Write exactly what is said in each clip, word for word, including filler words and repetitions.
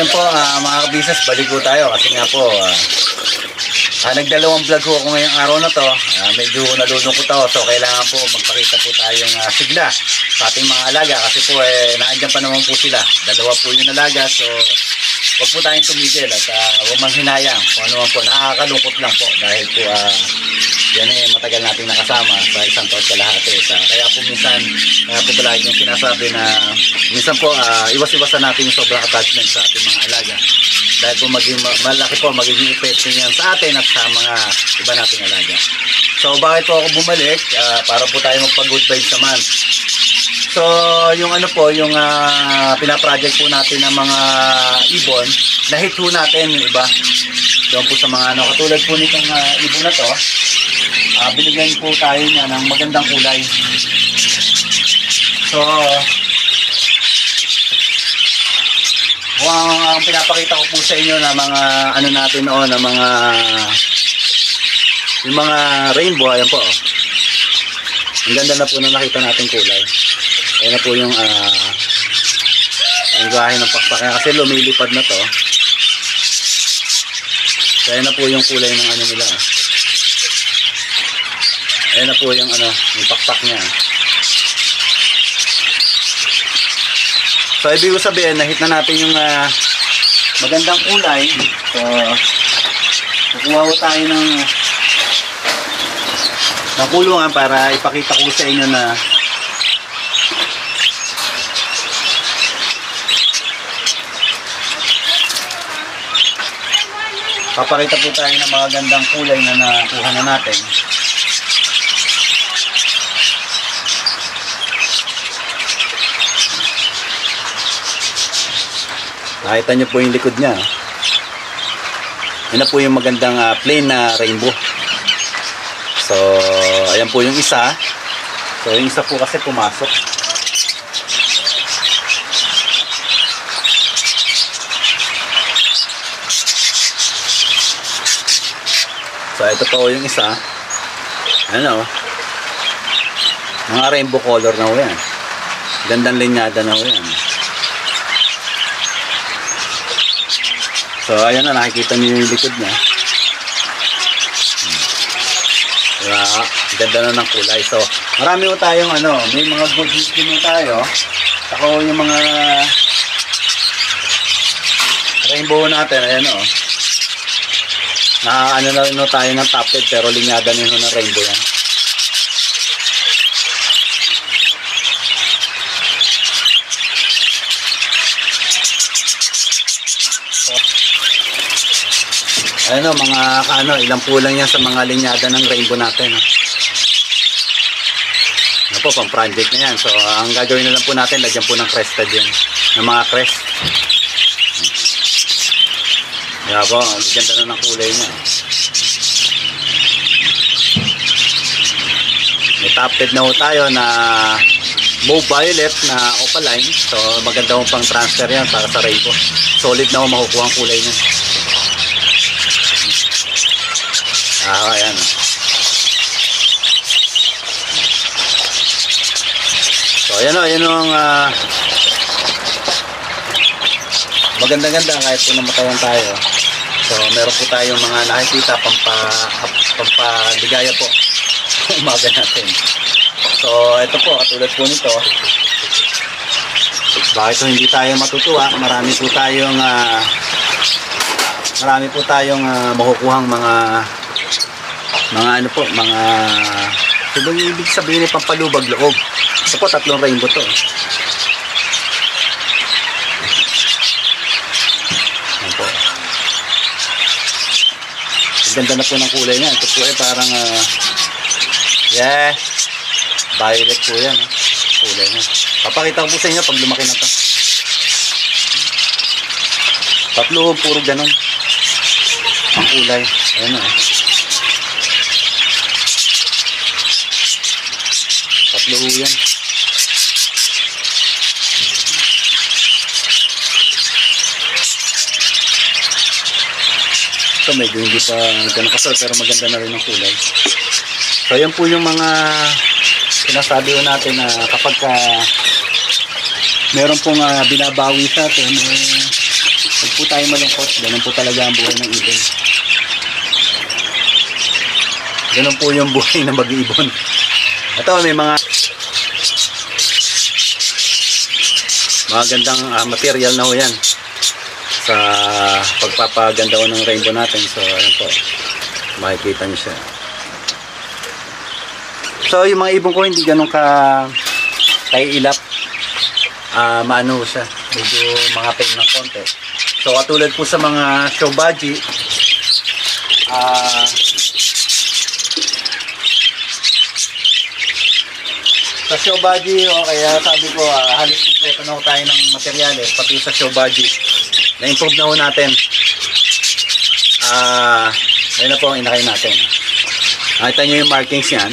ayun po uh, mga business, balik po tayo kasi nga po uh, uh, nagdalawang vlog ko ako ngayong araw na to. Uh, medyo nalulungkot ako, so kailangan po magpakita po tayong uh, sigla sa ating mga alaga kasi po eh, naandyan pa naman po sila. Dalawa po yung alaga, so wag po tayong tumigil at uh, huwag manghinayang kung ano man po. Nakakalungkot lang po dahil po uh, yan eh matagal nating nakasama sa isang taon kalahati. Sa, kaya po minsan, kaya po palagi yung sinasabi na minsan po uh, iwas-iwasan natin yung sobrang attachment sa ating mga alaga. Dahil po maging, malaki po magiging epekto niyan sa atin at sa mga iba nating alaga. So bakit po ako bumalik? Uh, para po tayo magpa-good vibes naman. So yung ano po, yung uh, pinaproject po natin ng mga ibon, na-hit po natin yung iba. Doon po sa mga ano, katulad po nitong uh, ibon na to, uh, binigyan po tayo niya ng magandang kulay. So ang, ang pinapakita ko po sa inyo na mga ano natin noon, na mga yung mga rainbow, ayan po. Ang ganda na po na nakita natin kulay. Ayan na po yung uh, ang gahe ng pakpak kasi lumilipad na to. So ayan na po yung kulay ng ano nila. Ayan na po yung ano, yung pakpak niya. So ibig ko sabihin, na-hit na natin yung uh, magandang kulay. So kukuha ko tayo ng ng kulungan para ipakita ko sa inyo na papakita po tayo ng mga gandang kulay na nakuha na natin. Nakita nyo po yung likod niya. Yan na po yung magandang uh, plain na rainbow. So ayan po yung isa. So yung isa po kasi pumasok. So ito po yung isa. Ano, mga rainbow color na ho yan. Gandang linyada na ho yan. So ayan na, nakikita niyo yung likod niya. Diba? Ganda na ng kulay. So marami po tayong ano, may mga good news din tayo. Ako yung mga rainbow natin, ayan o. Na ano na rin tayo ng top head, pero linyada nyo ng rainbow yan. So, ano mga ano, ilang pulang yan sa mga linyada ng rainbow natin. Ano po, pang project na yan. So ang gagawin na lang po natin, lagyan po ng crested yan, ng mga crest. Kaya po, ang ganda na ng kulay niya. May top head na ho tayo na mauve violet na opaline. So maganda ho pang transfer yan para sa rainbow. Solid na ho makukuha ang kulay niya. Ah, ayan. So ayan o, ayan o ang uh, maganda-ganda kahit po namatayan tayo. So meron po tayong mga nakikita pampa, pampaligaya po umaga natin. So ito po, katulad po nito, bakit po hindi tayo matutuwa? Marami po tayong uh, marami po tayong uh, makukuhang mga mga ano po, mga so ibig sabihin ay pampalubag loob. Ito po, tatlong rainbow to. Ganda na po ng kulay niya. Ito po ay parang uh, yeah, violet po yan, eh. Kulay niya. Papakita ko po sa inyo pag lumaki na to. Tatlo, puro ganon ang kulay. Ayan o. Tatlo yan. Ito medyo hindi pa ganun kasal, pero maganda na rin ang kulay. So yan po yung mga sinasabi ko natin na kapag ka meron pong uh, binabawi sa atin, eh, Huwag po tayo malungkot. Ganun po talaga ang buhay ng ibon. Ganun po yung buhay ng mag-ibon. Ito, may mga mga gandang uh, material na ho yan sa pagpapaganda ho ng rainbow natin. So, ayan po. Makikita nyo siya. So, yung mga ibon ko hindi ganun ka kaiilap. Uh, maano siya. Medyo mga pain ng konti. So, katulad po sa mga show budgie, ah, uh, sa show budgie, o kaya sabi ko, uh, halos kompleto na ho tayo ng materyales, pati sa show budgie. Na-improve na ho natin. Ah, uh, ayun na po ang inakay natin. Nakita nyo yung markings yan.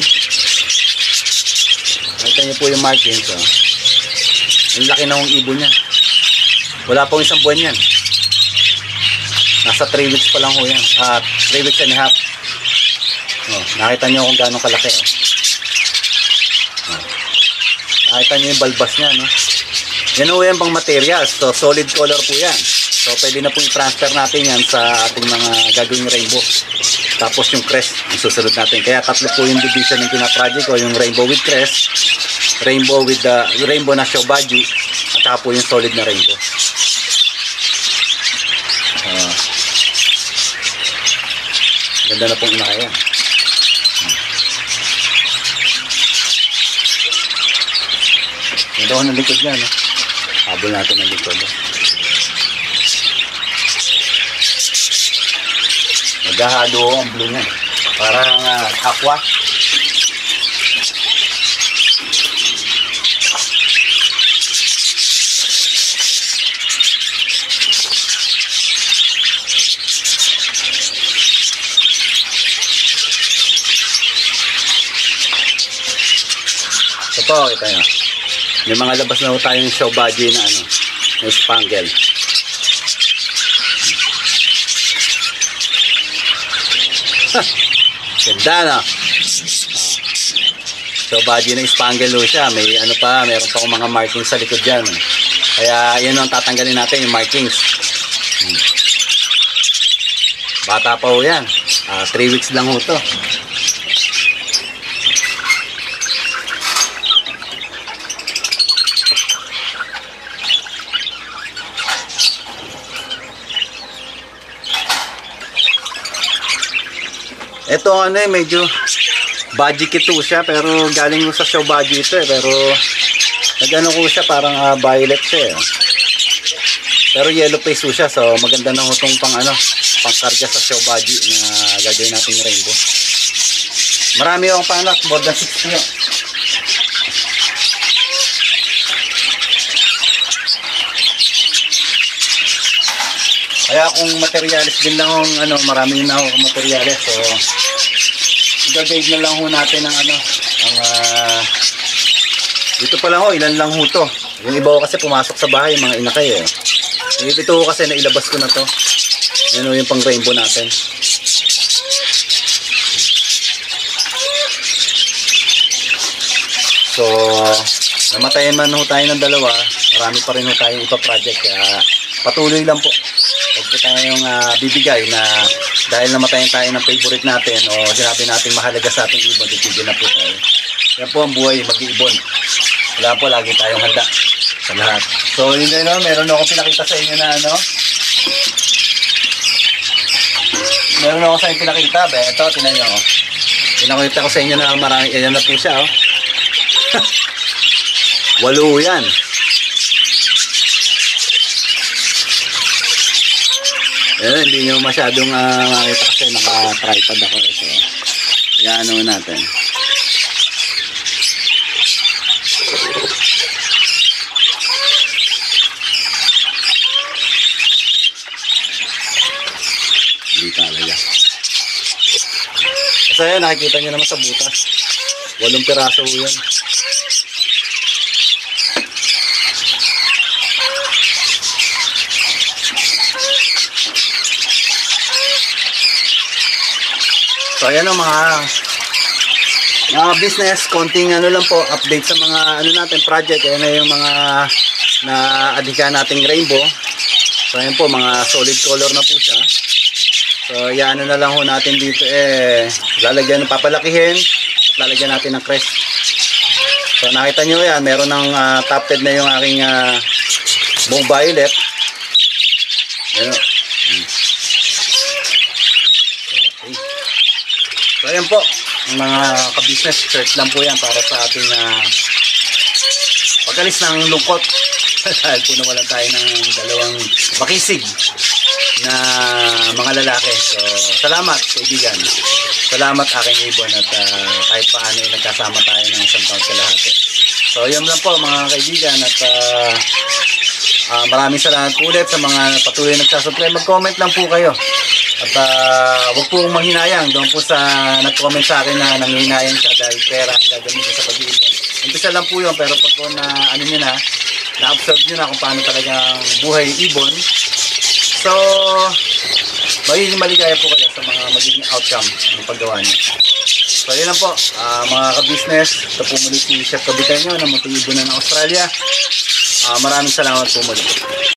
Nakita nyo po yung markings. Oh. Ang laki na hong ibon niya. Wala pong isang buwan yan. Nasa three weeks pa lang ho yan. Ah, three weeks and a half. Oh, nakita nyo kung gaano kalaki. Oh. Oh. Nakita nyo yung balbas niya, no? Yan ho yan pang materials. So, solid color po yan. So, pwede na po i-transfer natin yan sa ating mga gagawing rainbow. Tapos yung crest, ang susunod natin. Kaya tatlo po yung division ng pina-project ko. Yung rainbow with crest, rainbow with the rainbow na show budgie, at saka po yung solid na rainbow. Uh, ganda na pong inakaya. Ganda ko ng likod niya, no? Habol natin ng likod. No? Naghahalo ang blue niya. Parang uh, aqua. Ito po, kita nyo. May mga labas na tayo ng show budgie na ano, na spangle. Ganda na. Show budgie na spangle ho siya. May ano pa, meron pa akong mga markings sa likod dyan. Kaya yun ang tatanggalin natin, yung markings. Hmm. Bata pa ho yan. Uh, three weeks lang ho to. Ito ano eh, medyo budgie kit siya, pero galing mo sa show budgie ito eh, pero nagano ko siya, parang uh, violet siya eh. Pero yellow face po siya, so maganda na itong pang ano, pang karga sa show budgie na gagawin natin yung rainbow. Marami akong panak, more than sixty yun. Kaya kung materialis din lang ang ano, marami na ako materialis. So, i-guide na lang ho natin ng ano, ang uh, dito pa lang ho, ilan lang ho to. Yung iba ko kasi pumasok sa bahay, mga inakay eh. Yung ito ko kasi nailabas ko na to. Yan ho yung pang rainbow natin. So, namatayan man ho tayo ng dalawa, marami pa rin ho tayong ipa-project. Kaya patuloy lang po. Huwag po tayong uh, bibigay na dahil namatayan tayo ng favorite natin o sinabi natin mahalaga sa ating ibon, titigil na po tayo. Yan po ang buhay mag-iibon. Wala po, lagi tayong handa sa lahat. So, yun na, no? Meron akong pinakita sa inyo na ano. Meron ako sa inyo pinakita. Be, ito, tinan nyo. Oh. Pinakita ko sa inyo na marami. Ayan na po siya. Oh. Walo yan. Eh, hindi nyo masyadong uh, makita kasi naka-tripod ako. So, yan ano natin. Hindi talaga. Kasi yan, nakikita nyo naman sa butas. Walong piraso yan. So ayan o mga mga business, konting ano lang po, update sa mga ano natin project. Ayan na yung mga na adhika nating rainbow. So ayan po, mga solid color na po siya. So yan na lang ho natin dito eh, lalagyan, papalakihin at lalagyan natin ng crest. So nakita nyo yan, meron ng uh, top head na yung aking uh, buong violet. Ayan. Hmm. Okay. So ayan po, mga ka-business, search lang po yan para sa ating uh, pag-alis ng lungkot. Dahil po nawalan tayo ng dalawang makisig na mga lalaki. So salamat kaibigan, salamat aking ibon, at uh, kahit paano ay nagkasama tayo ng isang taon kalahati. So yun lang po mga kaibigan, at uh, uh, maraming salamat po ulit sa mga patuloy nagsasubscribe. Mag-comment lang po kayo, at uh, huwag po manghinayang doon po sa nag-comment sa akin na nanghihinayang siya dahil pera ang gagamitin sa pag-iibon. Umpisa lang po yun, pero pag po na ano nyo na, na-observe nyo na kung paano talagang buhay ibon, so magiging maligaya po kayo sa mga magiging outcome ng paggawa nyo. So yun lang po, uh, mga ka-business, ito po muli si Chef Kabitenyo ng Munting Ibonan ng Australia. Uh, maraming salamat po muli.